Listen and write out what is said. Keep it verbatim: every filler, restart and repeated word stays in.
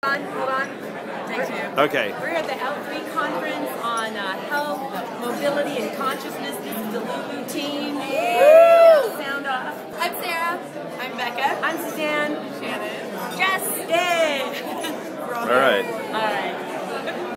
Hold on, hold on. Take two. Okay. We're at the L three conference on uh, health, mobility, and consciousness. This is the Lulu team. Woo! Sound off. I'm Sarah. I'm Becca. I'm Suzanne. Shannon. Jess. Yay! All right.